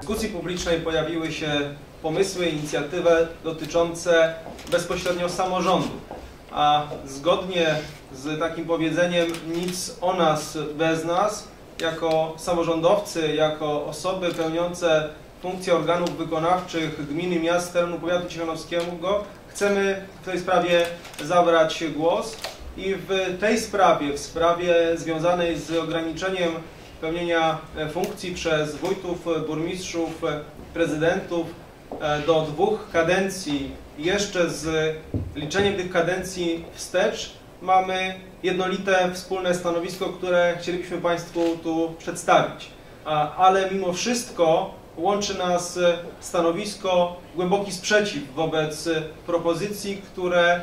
dyskusji publicznej pojawiły się pomysły, inicjatywy dotyczące bezpośrednio samorządu. A zgodnie z takim powiedzeniem nic o nas bez nas, jako samorządowcy, jako osoby pełniące funkcje organów wykonawczych gminy, miast, terenu powiatu ciechanowskiego, chcemy w tej sprawie zabrać głos i w tej sprawie, w sprawie związanej z ograniczeniem pełnienia funkcji przez wójtów, burmistrzów, prezydentów do 2 kadencji, jeszcze z liczeniem tych kadencji wstecz, mamy jednolite wspólne stanowisko, które chcielibyśmy Państwu tu przedstawić. Ale mimo wszystko łączy nas stanowisko, głęboki sprzeciw wobec propozycji, które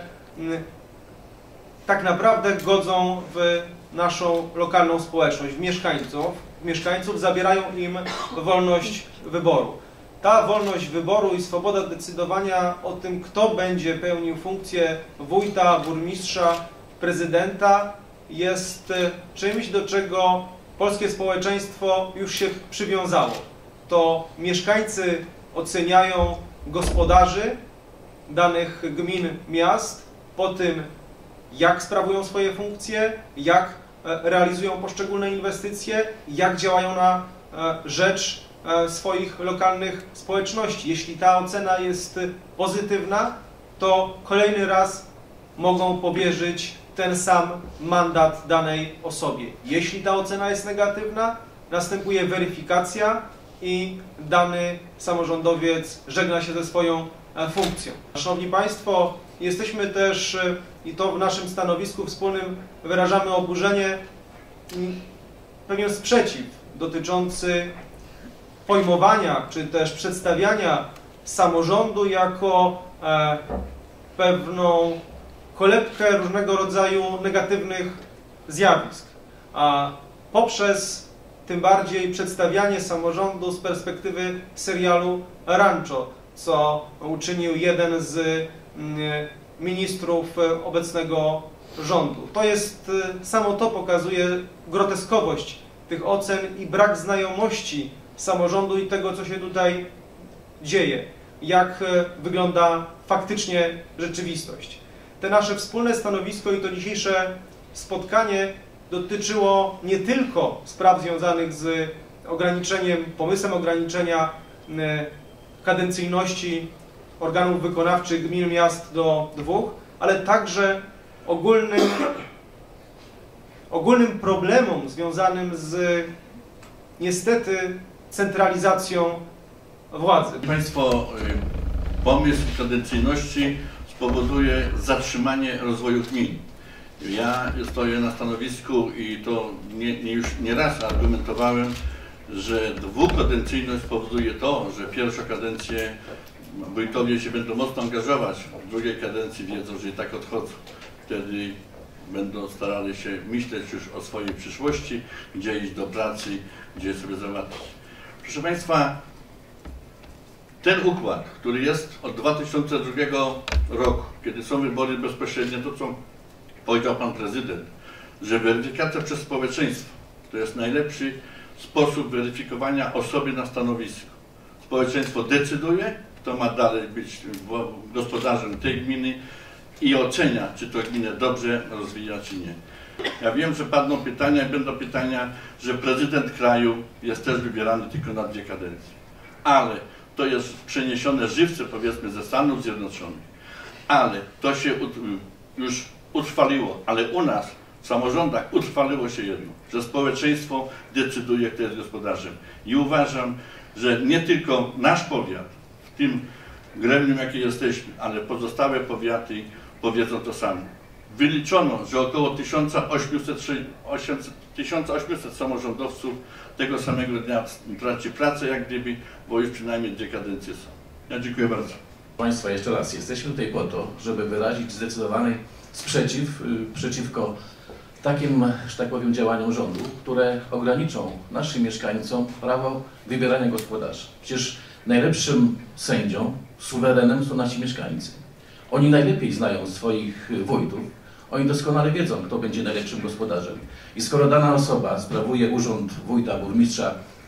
tak naprawdę godzą w naszą lokalną społeczność, w mieszkańców, zabierają im wolność wyboru. Ta wolność wyboru i swoboda decydowania o tym, kto będzie pełnił funkcję wójta, burmistrza, prezydenta, jest czymś, do czego polskie społeczeństwo już się przywiązało. To mieszkańcy oceniają gospodarzy danych gmin, miast po tym, jak sprawują swoje funkcje, jak realizują poszczególne inwestycje, jak działają na rzecz swoich lokalnych społeczności. Jeśli ta ocena jest pozytywna, to kolejny raz mogą powierzyć ten sam mandat danej osobie. Jeśli ta ocena jest negatywna, następuje weryfikacja i dany samorządowiec żegna się ze swoją funkcją. Szanowni Państwo, jesteśmy też, i to w naszym stanowisku wspólnym wyrażamy oburzenie, pewien sprzeciw dotyczący pojmowania, czy też przedstawiania samorządu jako pewną kolebkę różnego rodzaju negatywnych zjawisk. A poprzez tym bardziej przedstawianie samorządu z perspektywy serialu Rancho, co uczynił jeden z ministrów obecnego rządu. To jest, samo to pokazuje groteskowość tych ocen i brak znajomości samorządu i tego, co się tutaj dzieje, jak wygląda faktycznie rzeczywistość. Te nasze wspólne stanowisko i to dzisiejsze spotkanie dotyczyło nie tylko spraw związanych z pomysłem ograniczenia kadencyjności organów wykonawczych gmin, miast do 2, ale także ogólnym problemom związanym z niestety centralizacją władzy. Państwo, pomysł kadencyjności spowoduje zatrzymanie rozwoju gmin. Ja stoję na stanowisku i to już nie raz argumentowałem, że 2-kadencyjność spowoduje to, że pierwszą kadencję wójtowie się będą mocno angażować, w drugiej kadencji wiedzą, że i tak odchodzą. Wtedy będą starali się myśleć już o swojej przyszłości, gdzie iść do pracy, gdzie sobie załatwić. Proszę Państwa, ten układ, który jest od 2002 roku, kiedy są wybory bezpośrednie, to co powiedział Pan Prezydent, że weryfikacja przez społeczeństwo to jest najlepszy sposób weryfikowania osoby na stanowisku. Społeczeństwo decyduje, kto ma dalej być gospodarzem tej gminy i ocenia, czy to gminę dobrze rozwija, czy nie. Ja wiem, że padną pytania i będą pytania, że prezydent kraju jest też wybierany tylko na 2 kadencje. Ale to jest przeniesione żywce, powiedzmy, ze Stanów Zjednoczonych. Ale to się już utrwaliło, ale u nas w samorządach utrwaliło się jedno, że społeczeństwo decyduje, kto jest gospodarzem. I uważam, że nie tylko nasz powiat, w tym gremium, jakie jesteśmy, ale pozostałe powiaty powiedzą to samo. Wyliczono, że około 1800 samorządowców tego samego dnia traci pracę, jak gdyby, bo już przynajmniej 2 kadencje są. Ja dziękuję bardzo. Państwa, jeszcze raz, jesteśmy tutaj po to, żeby wyrazić zdecydowany sprzeciw przeciwko takim, że tak powiem, działaniom rządu, które ograniczą naszym mieszkańcom prawo wybierania gospodarzy. Przecież najlepszym sędzią, suwerenem są nasi mieszkańcy. Oni najlepiej znają swoich wójtów, oni doskonale wiedzą, kto będzie najlepszym gospodarzem. I skoro dana osoba sprawuje urząd wójta, burmistrza,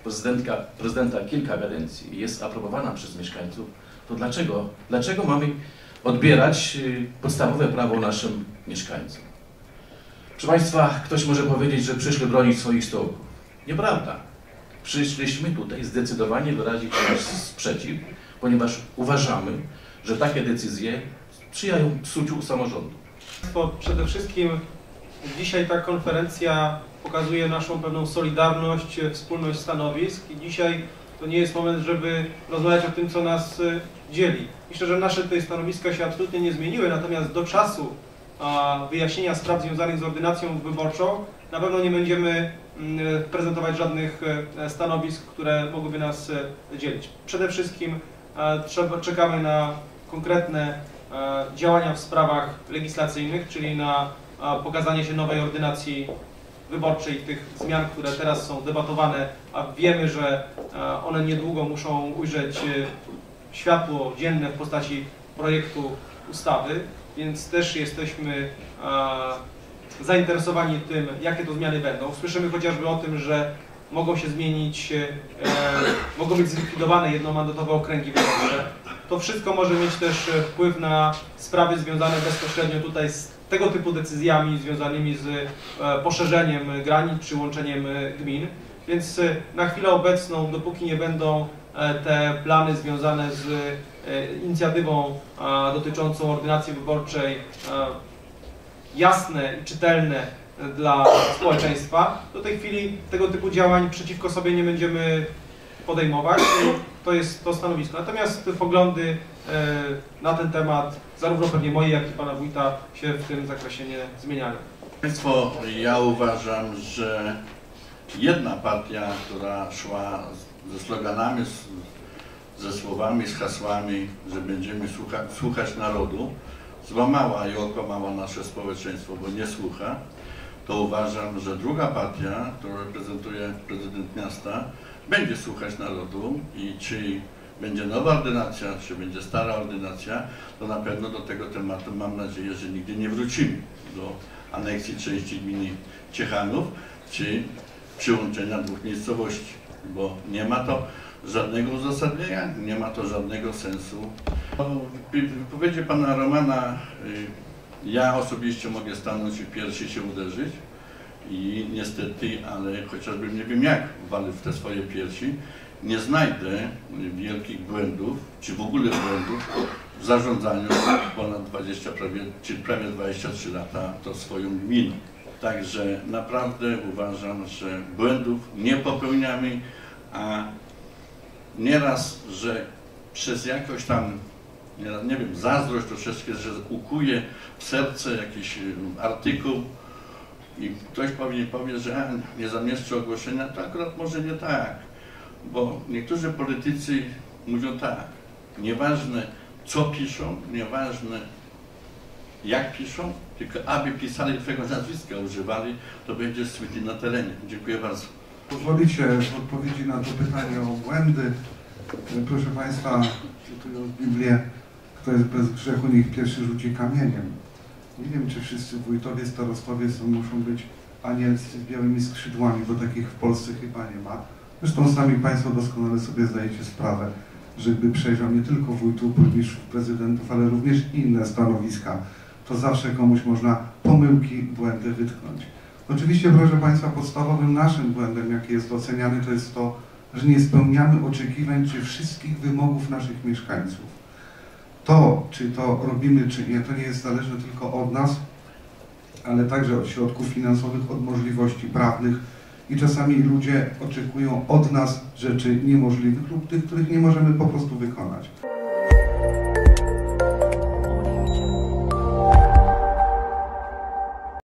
prezydenta kilka kadencji i jest aprobowana przez mieszkańców, to dlaczego mamy odbierać podstawowe prawo naszym mieszkańcom? Proszę Państwa, ktoś może powiedzieć, że przyszli bronić swoich stołków. Nieprawda. Przyszliśmy tutaj zdecydowanie wyrazić nasz sprzeciw, ponieważ uważamy, że takie decyzje sprzyjają psuciu samorządu. Przede wszystkim dzisiaj ta konferencja pokazuje naszą pewną solidarność, wspólność stanowisk i dzisiaj to nie jest moment, żeby rozmawiać o tym, co nas dzieli. Myślę, że nasze tutaj stanowiska się absolutnie nie zmieniły, natomiast do czasu wyjaśnienia spraw związanych z ordynacją wyborczą na pewno nie będziemy prezentować żadnych stanowisk, które mogłyby nas dzielić. Przede wszystkim czekamy na konkretne działania w sprawach legislacyjnych, czyli na pokazanie się nowej ordynacji wyborczej, tych zmian, które teraz są debatowane, a wiemy, że one niedługo muszą ujrzeć światło dzienne w postaci projektu ustawy, więc też jesteśmy zainteresowani tym, jakie to zmiany będą. Słyszymy chociażby o tym, że mogą się zmienić, mogą być zlikwidowane jednomandatowe okręgi wyborcze. To wszystko może mieć też wpływ na sprawy związane bezpośrednio tutaj z tego typu decyzjami związanymi z poszerzeniem granic czy łączeniem gmin. Więc na chwilę obecną, dopóki nie będą te plany związane z inicjatywą dotyczącą ordynacji wyborczej jasne i czytelne dla społeczeństwa, do tej chwili tego typu działań przeciwko sobie nie będziemy podejmować i to jest to stanowisko. Natomiast poglądy na ten temat, zarówno pewnie moje, jak i pana wójta, się w tym zakresie nie zmieniają. Państwo, ja uważam, że jedna partia, która szła ze sloganami, ze słowami, z hasłami, że będziemy słuchać narodu, złamała i okłamała nasze społeczeństwo, bo nie słucha, to uważam, że druga partia, którą reprezentuje prezydent miasta, będzie słuchać narodu i czy będzie nowa ordynacja, czy będzie stara ordynacja, to na pewno do tego tematu mam nadzieję, że nigdy nie wrócimy do aneksji części gminy Ciechanów, czy przyłączenia dwóch miejscowości, bo nie ma to żadnego uzasadnienia, nie ma to żadnego sensu. W wypowiedzi pana Romana ja osobiście mogę stanąć i pierwszy się uderzyć i niestety, ale chociażbym nie wiem jak walił w te swoje piersi, nie znajdę wielkich błędów, czy w ogóle błędów w zarządzaniu ponad 20, prawie 23 lata to swoją gminą. Także naprawdę uważam, że błędów nie popełniamy, a nieraz, że przez jakoś tam, nie wiem, zazdrość troszeczkę, że ukuje w serce jakiś artykuł i ktoś powie, że nie zamieszczę ogłoszenia, to akurat może nie tak, bo niektórzy politycy mówią tak, nieważne co piszą, nieważne jak piszą, tylko aby pisali twojego nazwiska, używali, to będzie słyty na terenie. Dziękuję bardzo. Pozwolicie w odpowiedzi na to pytanie o błędy. Proszę Państwa, cytując Biblię, kto jest bez grzechu, niech pierwszy rzuci kamieniem. Nie wiem, czy wszyscy wójtowie, starostowie muszą być anielscy z białymi skrzydłami, bo takich w Polsce chyba nie ma. Zresztą sami Państwo doskonale sobie zdajecie sprawę, że gdy przejrzał nie tylko wójtów, burmistrzów, prezydentów, ale również inne stanowiska, to zawsze komuś można pomyłki, błędy wytknąć. Oczywiście, proszę Państwa, podstawowym naszym błędem, jaki jest oceniany, to jest to, że nie spełniamy oczekiwań czy wszystkich wymogów naszych mieszkańców. To, czy to robimy, czy nie, to nie jest zależne tylko od nas, ale także od środków finansowych, od możliwości prawnych i czasami ludzie oczekują od nas rzeczy niemożliwych lub tych, których nie możemy po prostu wykonać.